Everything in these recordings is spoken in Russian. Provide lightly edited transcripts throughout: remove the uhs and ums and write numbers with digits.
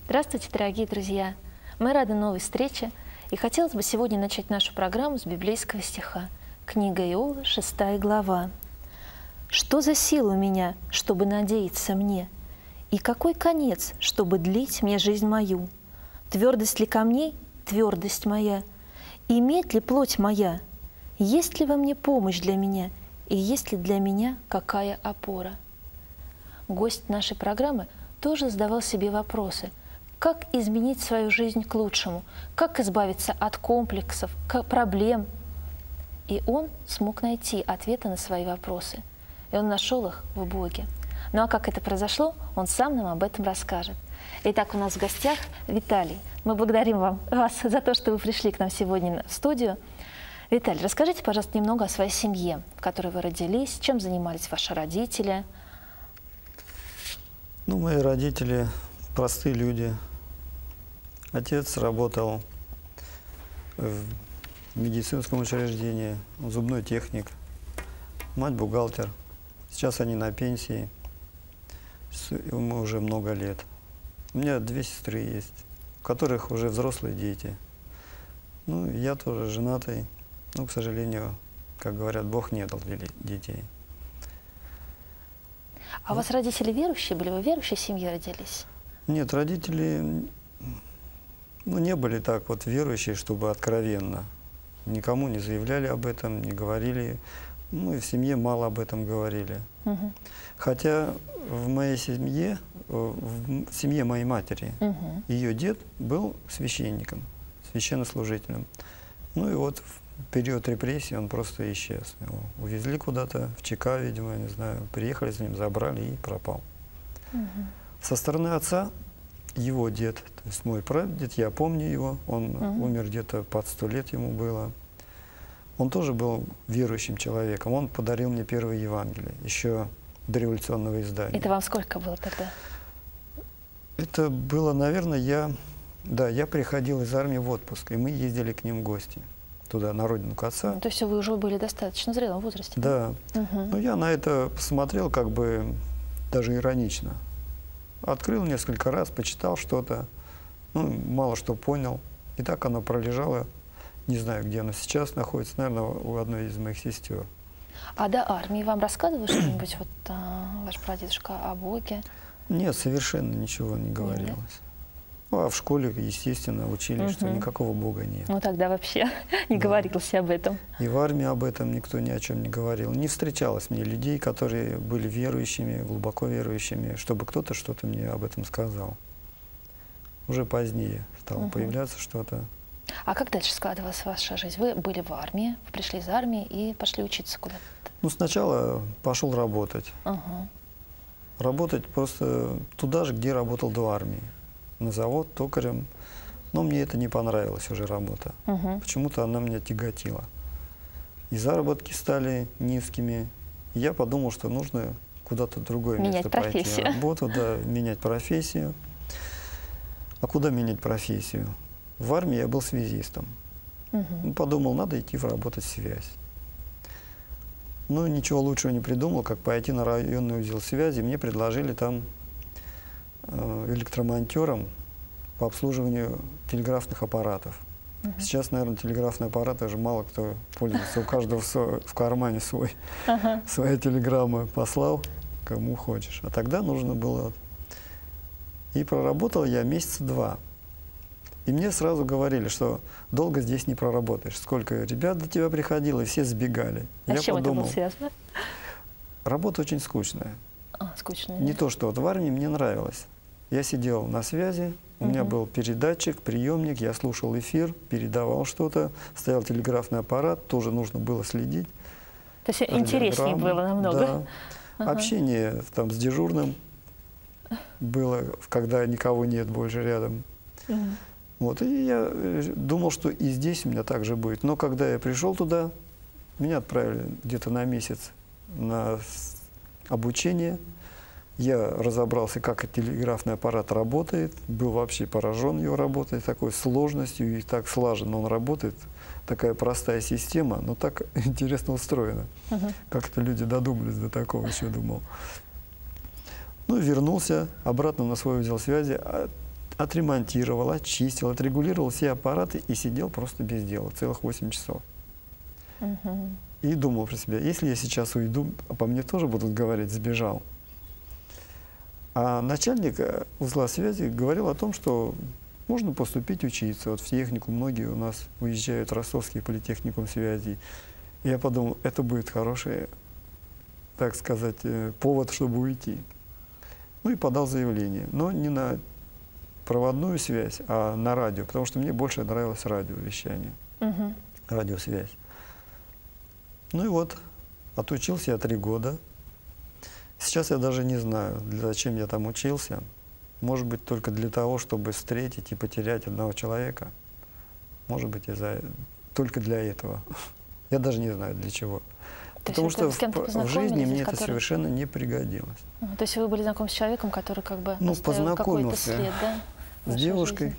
Здравствуйте, дорогие друзья! Мы рады новой встрече, и хотелось бы сегодня начать нашу программу с библейского стиха. Книга Иова, 6 глава. «Что за сила у меня, чтобы надеяться мне? И какой конец, чтобы длить мне жизнь мою? Твердость ли камней, твердость моя? И медь ли плоть моя? Есть ли во мне помощь для меня? И есть ли для меня какая опора?» Гость нашей программы тоже задавал себе вопросы. Как изменить свою жизнь к лучшему? Как избавиться от комплексов, проблем? И он смог найти ответы на свои вопросы. И он нашел их в Боге. Ну а как это произошло, он сам нам об этом расскажет. Итак, у нас в гостях Виталий. Мы благодарим вас за то, что вы пришли к нам сегодня в студию. Виталий, расскажите, пожалуйста, немного о своей семье, в которой вы родились, чем занимались ваши родители. Ну, мои родители простые люди. Отец работал в медицинском учреждении, зубной техник. Мать бухгалтер. Сейчас они на пенсии. Ему уже много лет. У меня две сестры есть, у которых уже взрослые дети. Ну, я тоже женатый. Ну, к сожалению, как говорят, Бог не дал детей. А у вас родители верующие были? Вы в верующей семье родились? Нет, родители не были так вот верующие, чтобы откровенно. Никому не заявляли об этом, не говорили. Ну и в семье мало об этом говорили. Угу. Хотя в моей семье, в семье моей матери, ее дед был священником, священнослужителем. Ну и вот в период репрессий он просто исчез. Его увезли куда-то, в ЧК, видимо, я не знаю, приехали за ним, забрали и пропал. Со стороны отца его дед, то есть мой прадед, я помню его, он умер где-то под 100 лет ему было. Он тоже был верующим человеком. Он подарил мне первое Евангелие, еще до революционного издания. Это вам сколько было тогда? Это было, наверное, я приходил из армии в отпуск, и мы ездили к ним в гости, туда, на родину к отцу. То есть вы уже были достаточно зрелом возрасте? Да. Ну, я на это посмотрел как бы даже иронично. Открыл несколько раз, почитал что-то, ну, мало что понял. И так оно пролежало. Не знаю, где оно сейчас находится, наверное, у одной из моих сестер. А до армии вам рассказывали что-нибудь, вот, ваш прадедушка, о Боге? Нет, совершенно ничего не говорилось. Ну, а в школе, естественно, учили, что никакого Бога нет. Ну тогда вообще не говорилось об этом. И в армии об этом никто ни о чем не говорил. Не встречалось мне людей, которые были верующими, глубоко верующими, чтобы кто-то что-то мне об этом сказал. Уже позднее стало появляться что-то. А как дальше складывалась ваша жизнь? Вы были в армии, вы пришли из армии и пошли учиться куда-то? Ну, сначала пошел работать. Работать просто туда же, где работал до армии. На завод, токарем. Но мне это не понравилось уже работа. Почему-то она меня тяготила. И заработки стали низкими. И я подумал, что нужно куда-то другое место пойти. Работу, да, менять профессию. А куда менять профессию? В армии я был связистом. Ну, подумал, надо идти работать в связь. Ну, ничего лучшего не придумал, как пойти на районный узел связи. Мне предложили там электромонтером по обслуживанию телеграфных аппаратов. Сейчас, наверное, телеграфные аппараты уже мало кто пользуется. У каждого в кармане своя телеграмма послал, кому хочешь. А тогда нужно было... И проработал я месяца 2. И мне сразу говорили, что долго здесь не проработаешь. Сколько ребят до тебя приходило, и все сбегали. А с чем это было связано? Работа очень скучная. Скучная. Не то, что вот в армии мне нравилось. Я сидел на связи, у меня был передатчик, приемник, я слушал эфир, передавал что-то, стоял телеграфный аппарат, тоже нужно было следить. То есть интереснее было намного. Да. Общение там с дежурным было, когда никого нет больше рядом. Вот, и я думал, что и здесь у меня так же будет. Но когда я пришел туда, меня отправили где-то на месяц на обучение. Я разобрался, как телеграфный аппарат работает, был вообще поражен его работой, такой сложностью, и так слаженно он работает. Такая простая система, но так интересно устроена. Как-то люди додумались до такого, еще думал. Ну, вернулся обратно на свой узел связи. отремонтировал, очистил, отрегулировал все аппараты и сидел просто без дела целых 8 часов. И думал про себя, если я сейчас уйду, по мне тоже будут говорить, сбежал. А начальник узла связи говорил о том, что можно поступить учиться. Вот в технику многие у нас уезжают, Ростовский политехникум связи. И я подумал, это будет хороший, так сказать, повод, чтобы уйти. Ну и подал заявление, но не на проводную связь, а на радио, потому что мне больше нравилось радиовещание, радиосвязь. Ну и вот, отучился я 3 года. Сейчас я даже не знаю, зачем я там учился. Может быть, только для того, чтобы встретить и потерять одного человека. Может быть, только для этого. Я даже не знаю, для чего. Потому что в жизни мне это совершенно не пригодилось. То есть вы были знакомы с человеком, который как бы оставил какой-то след, да? С девушкой,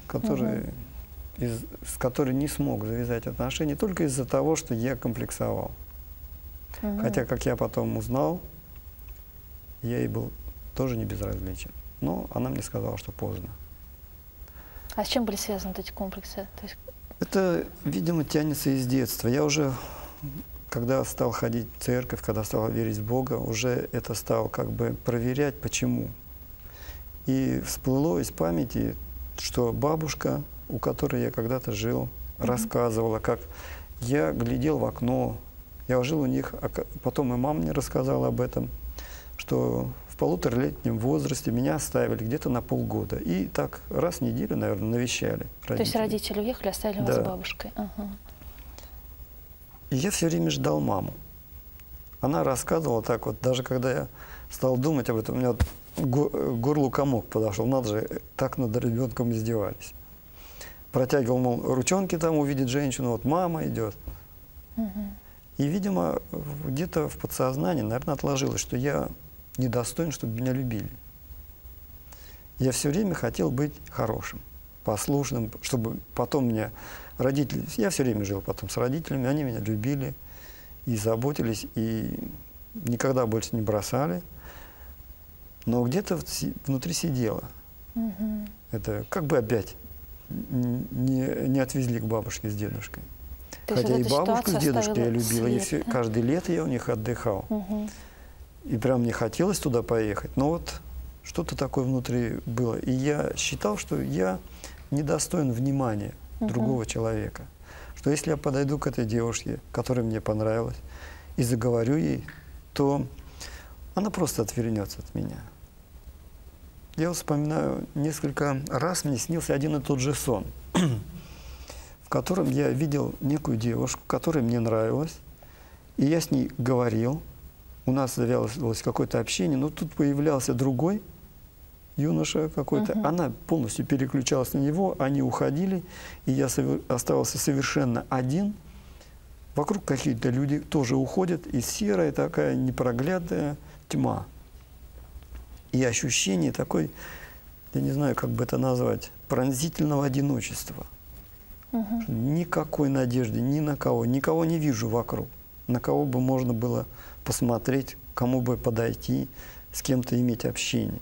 с которой не смог завязать отношения только из-за того, что я комплексовал. Хотя, как я потом узнал, я ей был тоже не безразличен. Но она мне сказала, что поздно. А с чем были связаны эти комплексы? Это, видимо, тянется из детства. Я уже, когда стал ходить в церковь, когда стал верить в Бога, уже это стал как бы проверять, почему. И всплыло из памяти, что бабушка, у которой я когда-то жил, рассказывала, как я глядел в окно, я жил у них, а потом и мама мне рассказала об этом, что в 1,5-летнем возрасте меня оставили где-то на полгода. И так раз в неделю, наверное, навещали родители. То есть родители уехали, оставили вас с бабушкой? И я все время ждал маму. Она рассказывала так вот, даже когда я стал думать об этом, у меня к горлу комок подошел. Надо же, так над ребенком издевались. Протягивал, мол, ручонки там, увидит женщину, вот мама идет. И, видимо, где-то в подсознании, наверное, отложилось, что я недостоин, чтобы меня любили. Я все время хотел быть хорошим, послушным, чтобы потом меня родители... Я все время жил потом с родителями, они меня любили и заботились, и никогда больше не бросали. Но где-то внутри сидело. Это как бы опять не отвезли к бабушке с дедушкой. Хотя и бабушку с дедушкой я любила, и каждое лето я у них отдыхал. И прям мне хотелось туда поехать. Но вот что-то такое внутри было. И я считал, что я недостоин внимания другого человека. Что если я подойду к этой девушке, которая мне понравилась, и заговорю ей, то она просто отвернется от меня. Я вспоминаю, несколько раз мне снился один и тот же сон, в котором я видел некую девушку, которая мне нравилась, и я с ней говорил, у нас завязывалось какое-то общение, но тут появлялся другой юноша какой-то, она полностью переключалась на него, они уходили, и я оставался совершенно один. Вокруг какие-то люди тоже уходят, и серая такая непроглядная тьма. И ощущение такой, я не знаю, как бы это назвать, пронзительного одиночества. Никакой надежды ни на кого, никого не вижу вокруг, на кого бы можно было посмотреть, кому бы подойти, с кем-то иметь общение.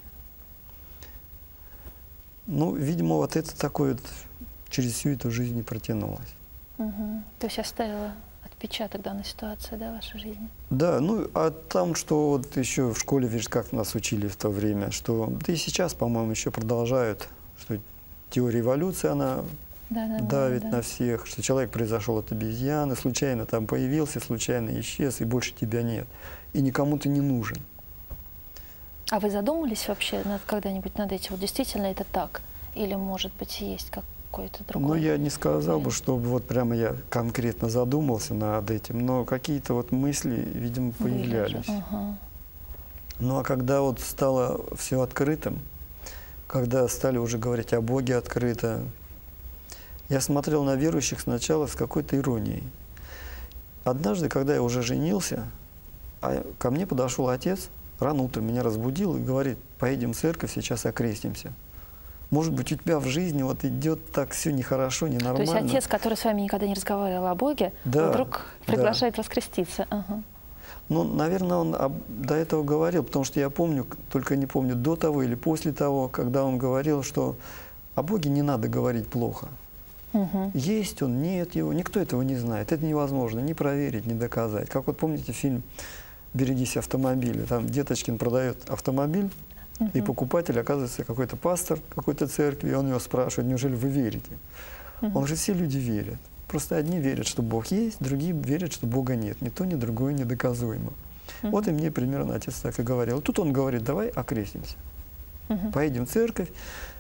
Ну, видимо, вот это такое вот через всю эту жизнь и протянулось. То есть оставила отпечаток данной ситуации, да, в вашей жизни? Да, ну, а там, что вот еще в школе, видишь, как нас учили в то время, что, да и сейчас, по-моему, еще продолжают, что теория эволюции, она давит на всех, что человек произошел от обезьяны, случайно там появился, случайно исчез, и больше тебя нет. И никому ты не нужен. А вы задумывались вообще когда-нибудь над этим? Вот действительно это так? Или, может быть, есть какой-то другой? Ну, я не сказал бы, что вот прямо я конкретно задумался над этим, но какие-то вот мысли, видимо, появлялись. Ну, а когда вот стало все открытым, когда стали уже говорить о Боге открыто, я смотрел на верующих сначала с какой-то иронией. Однажды, когда я уже женился, ко мне подошел отец, рано утром меня разбудил и говорит: поедем в церковь, сейчас окрестимся. Может быть, у тебя в жизни вот идет так все нехорошо, ненормально. То есть отец, который с вами никогда не разговаривал о Боге, вдруг приглашает вас креститься. Ну, наверное, он до этого говорил, потому что я помню, только не помню, до того или после того, когда он говорил, что о Боге не надо говорить плохо. Есть он, нет его, никто этого не знает. Это невозможно ни проверить, ни доказать. Как вот помните фильм «Берегись автомобиля». Там Деточкин продает автомобиль, и покупатель оказывается какой-то пастор какой-то церкви, и он его спрашивает: неужели вы верите? Он говорит: все люди верят. Просто одни верят, что Бог есть, другие верят, что Бога нет. Ни то, ни другое недоказуемо. Вот и мне примерно отец так и говорил. Тут он говорит: давай окрестимся, поедем в церковь.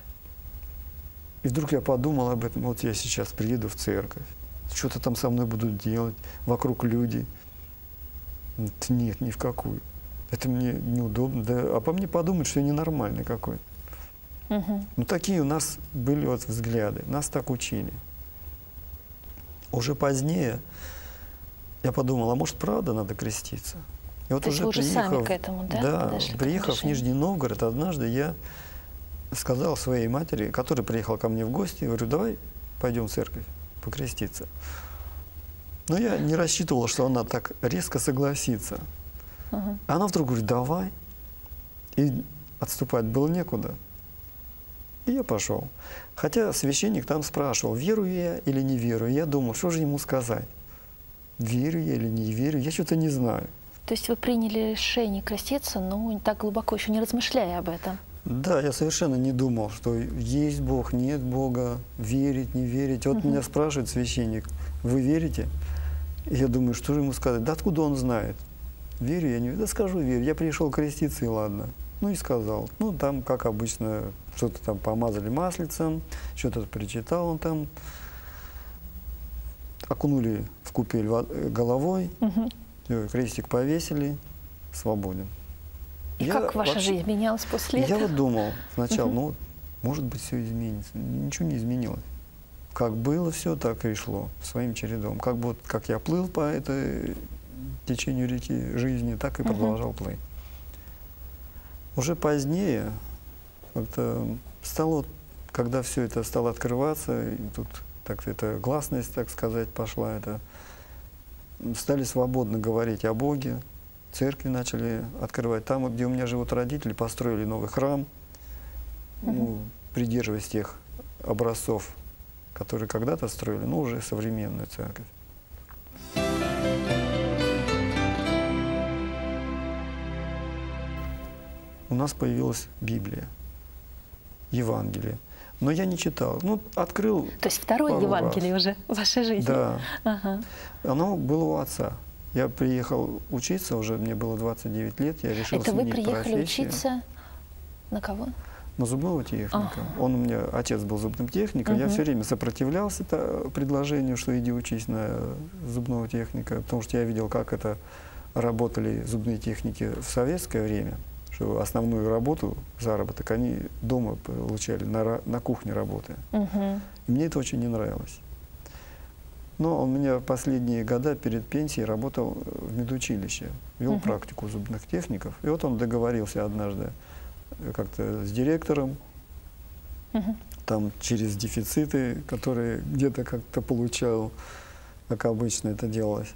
И вдруг я подумал об этом: вот я сейчас приеду в церковь, что-то там со мной будут делать, вокруг люди. Нет, ни в какую. Это мне неудобно. Да, а по мне подумают, что я ненормальный какой-то. Ну, такие у нас были вот взгляды, нас так учили. Уже позднее я подумал: а может, правда надо креститься? И вот то есть вы уже сами к этому, да? Да, приехав в Нижний Новгород, однажды я сказал своей матери, которая приехала ко мне в гости, говорю: давай пойдем в церковь покреститься. Но я не рассчитывал, что она так резко согласится. Она вдруг говорит: давай. И отступать было некуда. И я пошел. Хотя священник там спрашивал, верую я или не верую. Я думал, что же ему сказать? Верю я или не верю? Я что-то не знаю. То есть вы приняли решение креститься, но так глубоко еще не размышляя об этом? Да, я совершенно не думал, что есть Бог, нет Бога, верить, не верить. Вот меня спрашивает священник: вы верите? И я думаю, что же ему сказать? Да откуда он знает? Верю я, не верю? Да скажу, верю. Я пришел креститься, и ладно. Ну и сказал. Ну там, как обычно, что-то там помазали маслицем, что-то причитал он там. Окунули в купель головой, крестик повесили, свободен. И как ваша жизнь менялась после этого? Я вот думал сначала, ну, может быть, все изменится. Ничего не изменилось. Как было все, так и шло своим чередом. Как вот, как я плыл по этой течению реки жизни, так и продолжал плыть. Уже позднее, как-то стало, когда все это стало открываться, и тут так эта гласность, так сказать, пошла, это стали свободно говорить о Боге. Церкви начали открывать. Там, вот, где у меня живут родители, построили новый храм, ну, придерживаясь тех образцов, которые когда-то строили, но уже современную церковь. У нас появилась Библия, Евангелие. Но я не читал. Ну, открыл. То есть второе Евангелие уже в вашей жизни? Да. Оно было у отца. Я приехал учиться, уже мне было 29 лет, я решил сменить профессию. Это вы приехали учиться на кого? На зубного техника. Он у меня, отец был зубным техником, я все время сопротивлялся предложению, что иди учись на зубного техника, потому что я видел, как это работали зубные техники в советское время, что основную работу, заработок, они дома получали, на кухне работая. И мне это очень не нравилось. Но он у меня последние года перед пенсией работал в медучилище, вел практику зубных техников. И вот он договорился однажды как-то с директором, там через дефициты, которые где-то как-то получал, как обычно это делалось.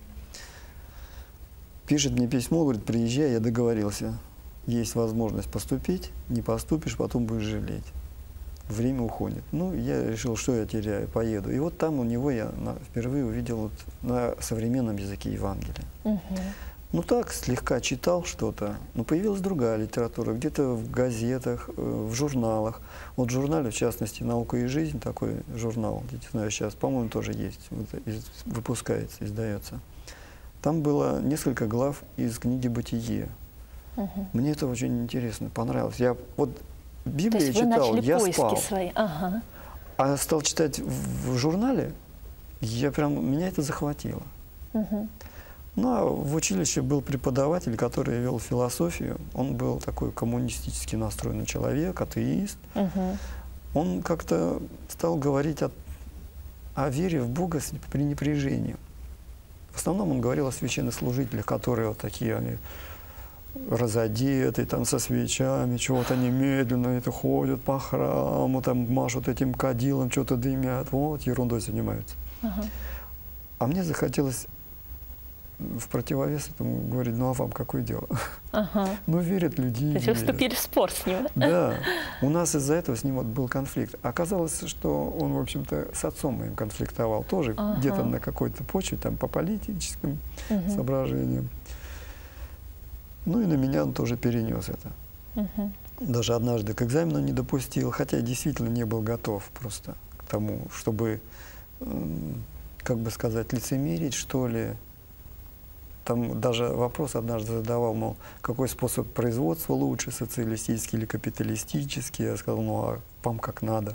Пишет мне письмо, говорит: приезжай, я договорился. Есть возможность поступить, не поступишь, потом будешь жалеть. Время уходит. Ну, я решил, что я теряю, поеду. И вот там у него я впервые увидел вот на современном языке Евангелие. Ну так, слегка читал что-то, но появилась другая литература, где-то в газетах, в журналах. Вот в журнале, в частности, «Наука и жизнь», такой журнал, не знаю, сейчас, по-моему, тоже есть, вот, выпускается, издается. Там было несколько глав из книги «Бытие». Мне это очень интересно, понравилось. Я вот Библию читал, я спал. Свои. А стал читать в журнале, меня это захватило. Ну, а в училище был преподаватель, который вел философию. Он был такой коммунистически настроенный человек, атеист. Он как-то стал говорить о вере в Бога с пренебрежением. В основном он говорил о священнослужителях, которые вот такие, они разодеты, там со свечами, чего-то они медленно это ходят по храму, там машут этим кадилом, что-то дымят, вот, ерундой занимаются. А мне захотелось в противовес этому говорить, ну а вам какое дело? Ага. Ну верят люди. То есть вы вступили в спор с ним? Да. У нас из-за этого с ним вот был конфликт. Оказалось, что он, в общем-то, с отцом моим конфликтовал. Тоже где-то на какой-то почве, там, по политическим соображениям. Ну и на меня он тоже перенес это. Даже однажды к экзамену не допустил, хотя я действительно не был готов просто к тому, чтобы, как бы сказать, лицемерить, что ли. Там даже вопрос однажды задавал, мол, какой способ производства лучше, социалистический или капиталистический. Я сказал, ну а вам как надо.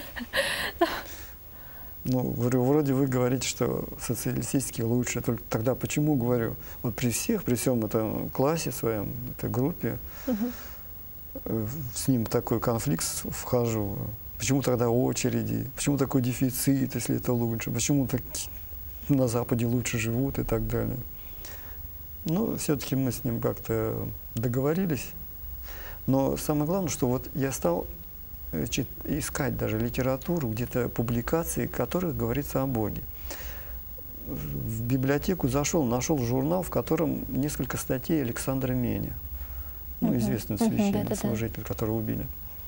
Ну, говорю, вроде вы говорите, что социалистический лучше, только тогда почему, говорю, вот при всем этом классе своем, этой группе, с ним такой конфликт вхожу. Почему тогда очереди? Почему такой дефицит, если это лучше? Почему так на Западе лучше живут и так далее? Ну, все-таки мы с ним как-то договорились. Но самое главное, что вот я стал искать даже литературу, где-то публикации, в которых говорится о Боге. В библиотеку зашел, нашел журнал, в котором несколько статей Александра Меня. Ну, известный священник, служитель, которого убили.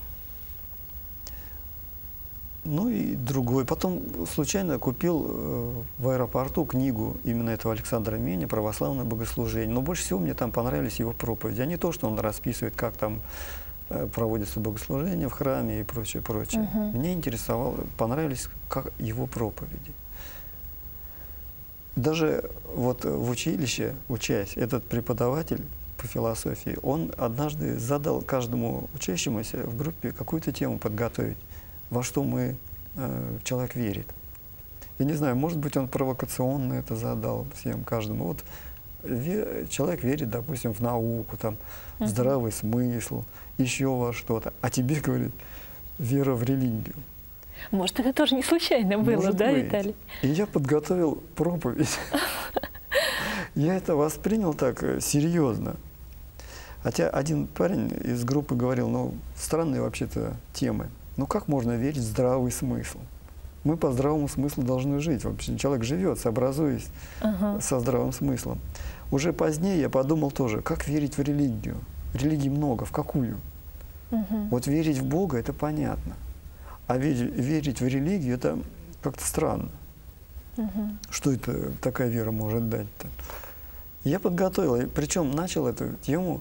Ну и другой. Потом случайно купил в аэропорту книгу именно этого Александра Меня «Православное богослужение». Но больше всего мне там понравились его проповеди. А не то, что он расписывает, как там проводится богослужение в храме и прочее, прочее. Мне понравились как его проповеди. Даже вот в училище, учась, этот преподаватель по философии, он однажды задал каждому учащемуся в группе какую-то тему подготовить, во что человек верит. Я не знаю, может быть, он провокационно это задал всем, каждому. Вот человек верит, допустим, в науку, там, в здравый смысл, еще во что-то. А тебе, говорит, вера в религию. Может, это тоже не случайно было, Может да, быть. Виталий? И я подготовил проповедь. Я это воспринял так серьезно. Хотя один парень из группы говорил, ну, странные вообще-то темы. Ну, как можно верить в здравый смысл? Мы по здравому смыслу должны жить. Вообще человек живет, сообразуясь со здравым смыслом. Уже позднее я подумал тоже, как верить в религию? Религий много, в какую? Вот верить в Бога – это понятно. А верить в религию – это как-то странно. Что это такая вера может дать-то? Я подготовил, причем начал эту тему,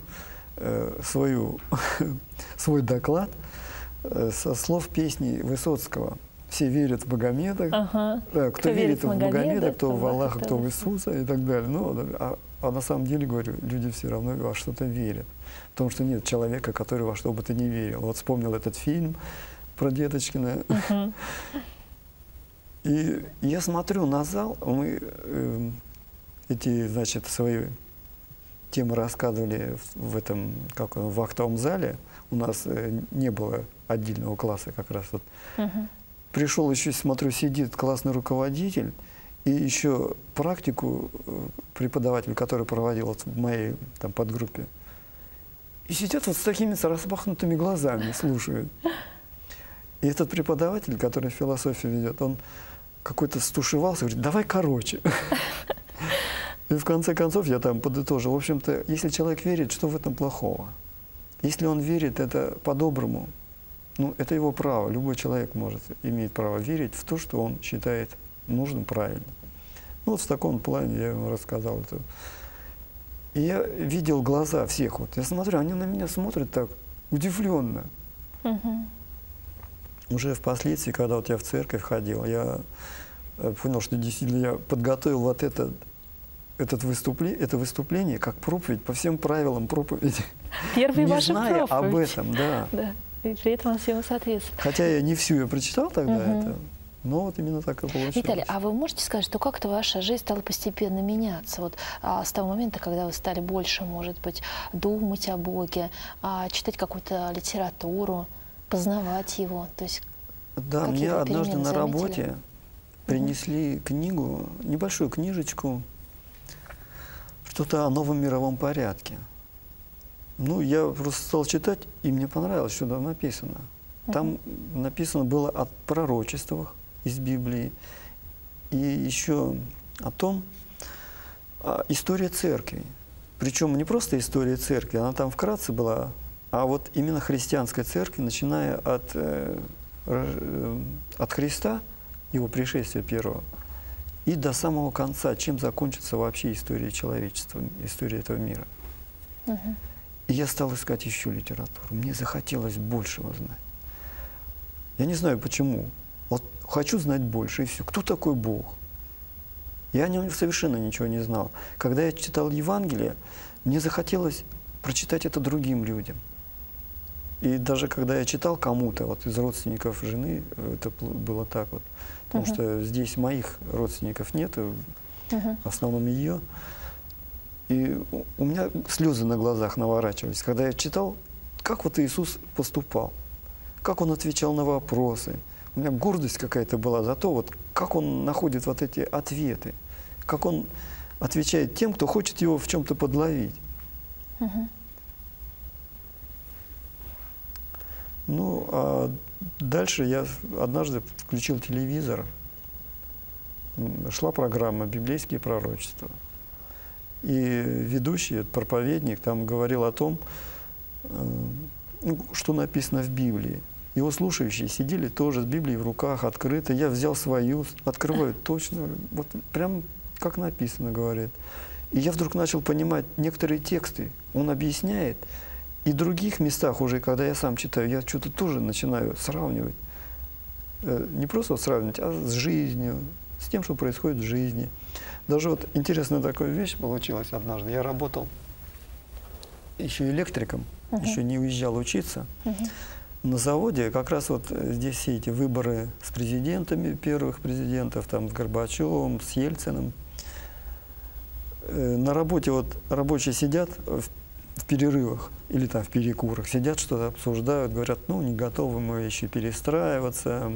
свой доклад со слов песни Высоцкого. Все верят в Магомеда, кто верит в Магомеда, кто в Аллаха, кто в Иисуса и так далее. Ну, а на самом деле, говорю, люди все равно во что-то верят. Потому что нет человека, который во что бы то ни верил. Вот вспомнил этот фильм про Деточкина. И я смотрю на зал, мы эти, значит, свои темы рассказывали в актовом зале. У нас не было отдельного класса как раз. Вот. Пришел еще, смотрю, сидит классный руководитель, и еще практику преподаватель, который проводил вот в моей там подгруппе. И сидят вот с такими распахнутыми глазами, слушают. И этот преподаватель, который философию ведет, он какой-то стушевался, говорит, давай короче. И в конце концов я там подытожил. В общем-то, если человек верит, что в этом плохого? Если он верит, это по-доброму. Ну, это его право. Любой человек имеет право верить в то, что он считает нужным, правильным. Ну, вот в таком плане я ему рассказал это. И я видел глаза всех. Вот. Я смотрю, они на меня смотрят так удивленно. Уже впоследствии, когда вот я в церковь ходил, я понял, что действительно я подготовил вот это выступление как проповедь по всем правилам проповеди. Первая ваша проповедь. Не зная об этом, да. И при этом он всему соответствует. Хотя я не всю ее прочитал тогда, но вот именно так и получилось. Виталий, а вы можете сказать, что как-то ваша жизнь стала постепенно меняться? Вот с того момента, когда вы стали больше, может быть, думать о Боге, читать какую-то литературу, познавать его? То есть, да, мне однажды на работе принесли книгу, небольшую книжечку, что-то о новом мировом порядке. Ну, я просто стал читать, и мне понравилось, что там написано. Там написано было о пророчествах из Библии, и еще о том, история церкви. Причем не просто история церкви, она там вкратце была, а вот именно христианской церкви, начиная от Христа, его пришествия первого, и до самого конца, чем закончится вообще история человечества, история этого мира. И я стал искать еще литературу. Мне захотелось большего знать. Я не знаю почему. Вот хочу знать больше, и все. Кто такой Бог? Я о нем совершенно ничего не знал. Когда я читал Евангелие, мне захотелось прочитать это другим людям. И даже когда я читал кому-то, вот из родственников жены, это было так вот, потому что здесь моих родственников нет, в основном ее. И у меня слезы на глазах наворачивались, когда я читал, как вот Иисус поступал, как Он отвечал на вопросы. У меня гордость какая-то была за то, вот, как Он находит вот эти ответы, как Он отвечает тем, кто хочет Его в чем-то подловить. Ну, а дальше я однажды включил телевизор, шла программа «Библейские пророчества». И ведущий, проповедник, там говорил о том, что написано в Библии. Его слушающие сидели тоже с Библией в руках, открыто. Я взял свою, открываю точно, вот прям как написано, говорит. И я вдруг начал понимать некоторые тексты. Он объясняет. И в других местах уже, когда я сам читаю, я что-то тоже начинаю сравнивать. Не просто сравнивать, а с жизнью, с тем, что происходит в жизни. Даже вот интересная такая вещь получилась однажды. Я работал еще электриком, еще не уезжал учиться. На заводе как раз вот здесь все эти выборы с президентами, первых президентов, там с Горбачевым, с Ельциным. На работе вот рабочие сидят в перерывах или там в перекурах, сидят, что-то обсуждают, говорят, ну, не готовы мы еще перестраиваться,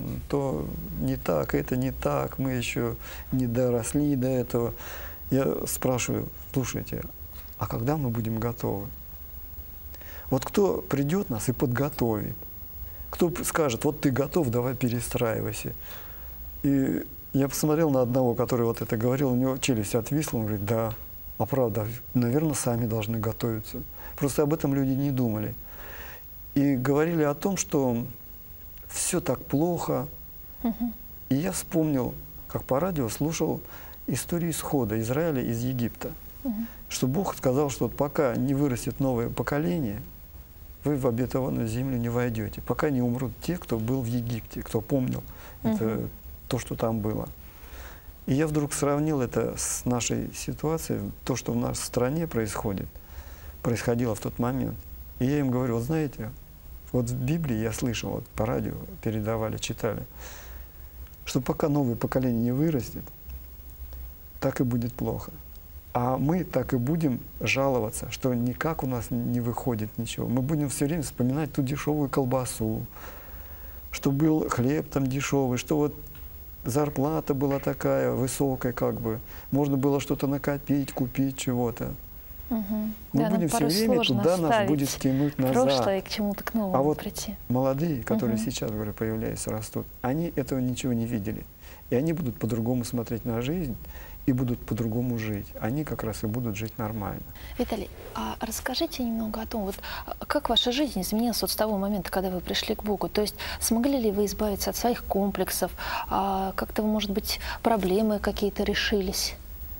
то не так, это не так, мы еще не доросли до этого. Я спрашиваю, слушайте, а когда мы будем готовы? Вот кто придет нас и подготовит? Кто скажет, вот ты готов, давай перестраивайся. И я посмотрел на одного, который вот это говорил, у него челюсть отвисла, он говорит, да, а правда, наверное, сами должны готовиться. Просто об этом люди не думали. И говорили о том, что все так плохо. И я вспомнил, как по радио слушал историю исхода Израиля из Египта. Что Бог сказал, что пока не вырастет новое поколение, вы в обетованную землю не войдете. Пока не умрут те, кто был в Египте, кто помнил это, то, что там было. И я вдруг сравнил это с нашей ситуацией, то, что в нашей стране происходило в тот момент. И я им говорю, вот знаете, вот в Библии я слышал, вот по радио передавали, читали, что пока новое поколение не вырастет, так и будет плохо. А мы так и будем жаловаться, что никак у нас не выходит ничего. Мы будем все время вспоминать ту дешевую колбасу, что был хлеб там дешевый, что вот зарплата была такая высокая, как бы. Можно было что-то накопить, купить чего-то. Мы да, будем все время туда нас будет тянуть назад. Прошлое и к чему-то к новому а вот прийти. Молодые, которые сейчас, говорю, появляются, растут, они этого ничего не видели. И они будут по-другому смотреть на жизнь и будут по-другому жить. Они как раз и будут жить нормально. Виталий, а расскажите немного о том, вот, как ваша жизнь изменилась вот с того момента, когда вы пришли к Богу? То есть смогли ли вы избавиться от своих комплексов? Как-то, может быть, проблемы какие-то решились?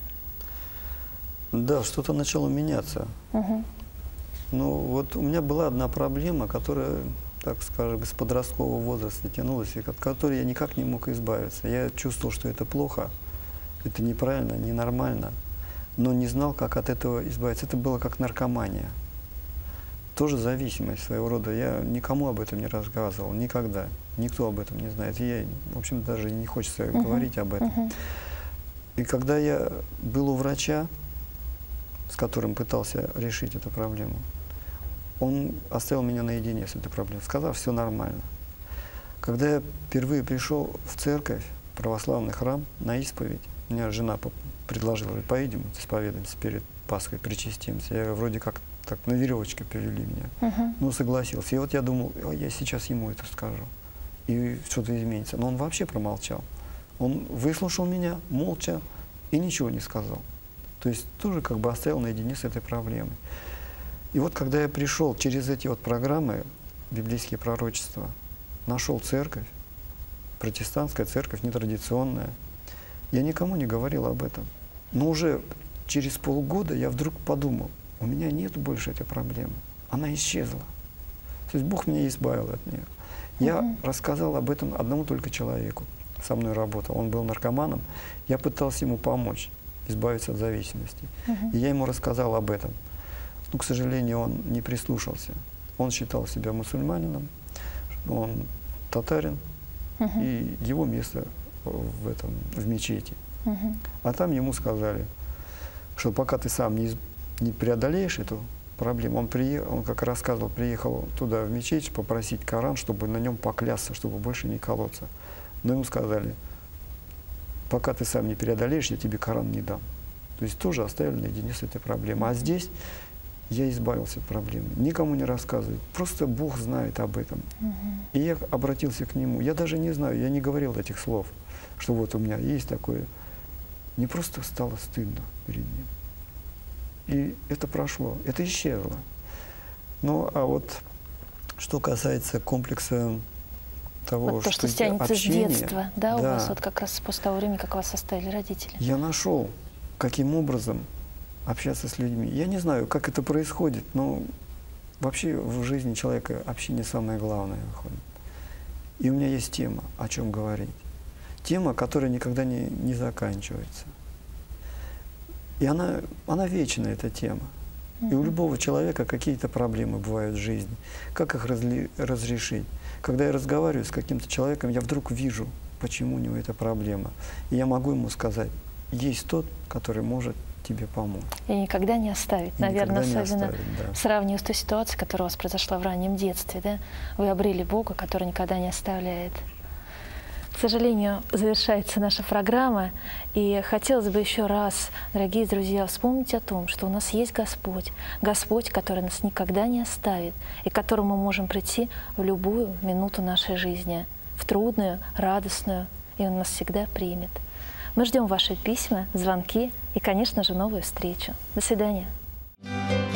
Да, что-то начало меняться. Ну, вот у меня была одна проблема, которая, так скажем, с подросткового возраста тянулась, и от которой я никак не мог избавиться. Я чувствовал, что это плохо, это неправильно, ненормально, но не знал, как от этого избавиться. Это было как наркомания. Тоже зависимость своего рода. Я никому об этом не рассказывал, никогда. Никто об этом не знает. И я, в общем, даже не хочется говорить об этом. И когда я был у врача, с которым пытался решить эту проблему, он оставил меня наедине с этой проблемой, сказав, все нормально. Когда я впервые пришел в церковь, православный храм, на исповедь, меня жена предложила, говорит, поедем, исповедуемся перед Пасхой, причастимся. Я вроде как так на веревочке привели меня. Ну, согласился. И вот я думал, я сейчас ему это скажу, и что-то изменится. Но он вообще промолчал. Он выслушал меня молча и ничего не сказал. То есть тоже как бы оставил наедине с этой проблемой. И вот когда я пришел через эти вот программы, библейские пророчества, нашел церковь, протестантская церковь, нетрадиционная, я никому не говорил об этом. Но уже через полгода я вдруг подумал, у меня нет больше этой проблемы. Она исчезла. То есть Бог меня избавил от нее. Я рассказал об этом одному только человеку. Со мной работал. Он был наркоманом. Я пытался ему помочь избавиться от зависимости. И я ему рассказал об этом. Но, к сожалению, он не прислушался. Он считал себя мусульманином, он татарин, и его место в мечети. А там ему сказали, что пока ты сам не преодолеешь эту проблему, он как рассказывал, приехал туда в мечеть попросить Коран, чтобы на нем поклясться, чтобы больше не колоться. Но ему сказали, пока ты сам не преодолеешь, я тебе Коран не дам. То есть тоже оставили наедине с этой проблемой. А здесь я избавился от проблемы. Никому не рассказываю. Просто Бог знает об этом. И я обратился к Нему. Я даже не знаю, я не говорил этих слов, что вот у меня есть такое. Мне просто стало стыдно перед Ним. И это прошло, это исчезло. Ну, а вот что касается комплекса того, вот то, что тянется с детства, да, у вас вот как раз после того времени, как вас оставили родители? Я нашел, каким образом общаться с людьми. Я не знаю, как это происходит, но вообще в жизни человека общение самое главное выходит. И у меня есть тема, о чем говорить. Тема, которая никогда не заканчивается. И она вечная, эта тема. И у любого человека какие-то проблемы бывают в жизни. Как их разрешить? Когда я разговариваю с каким-то человеком, я вдруг вижу, почему у него эта проблема. И я могу ему сказать, есть тот, который может тебе помочь. И никогда не оставить, наверное, особенно сравнивая с той ситуацией, которая у вас произошла в раннем детстве. Да? Вы обрели Бога, который никогда не оставляет. К сожалению, завершается наша программа, и хотелось бы еще раз, дорогие друзья, вспомнить о том, что у нас есть Господь, Господь, который нас никогда не оставит, и к которому мы можем прийти в любую минуту нашей жизни, в трудную, радостную, и Он нас всегда примет. Мы ждем ваши письма, звонки и, конечно же, новую встречу. До свидания.